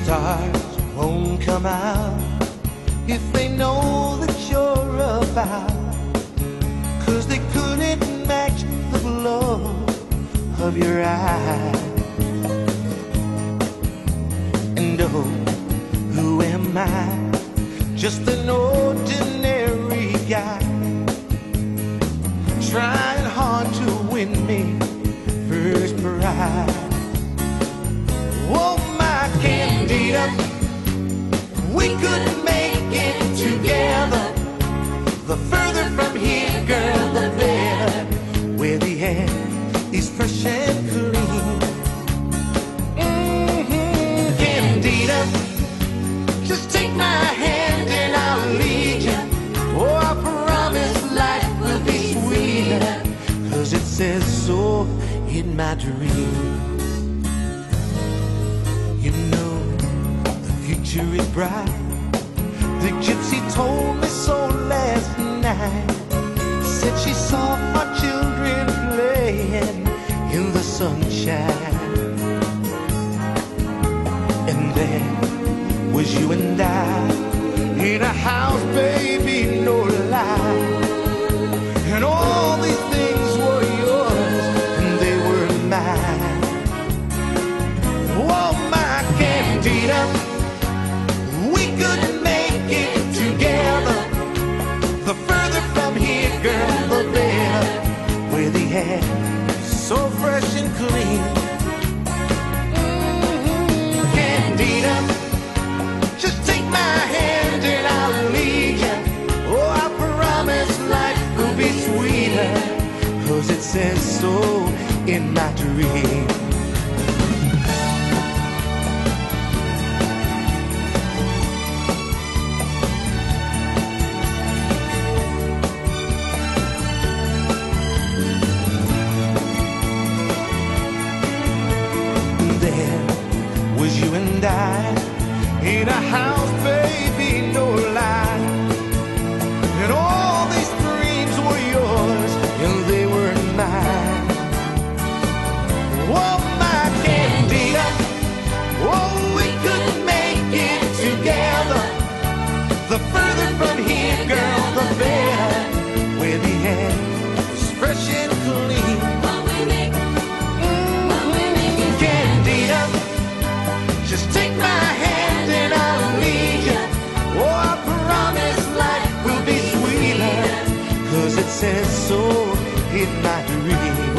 Stars won't come out if they know that you're about, 'cause they couldn't match the glow of your eyes. And oh, who am I? Just an ordinary guy, trying hard to win me first prize. Oh, my Candida, we could make it together. The further from here, girl, the better. Where the air is fresh and clean. Candida, just take my hand and I'll lead you. Oh, I promise life will be sweeter, 'cause it says so in my dreams. You know, the future is bright. The gypsy told me so last night. Said she saw our children playing in the sunshine. And there was you and I in a house, baby, no lie. And all these things were yours and they were mine. Oh, my Candida, we could make it together. The further from here, girl, the better. Where the air is so fresh and clean. Candida, just take my hand and I'll lead you. Oh, I promise life will be sweeter, 'cause it says so in my dream. There was you and I in a house, baby, no lie. And all these dreams were yours and they were mine. Oh, my Candida, oh, we could make it together. The further from here, girl, the better. Where the air is fresh and clean. Candida, just take my hand and I'll lead you. Oh, I promise life will be sweeter, 'cause it says so in my dream.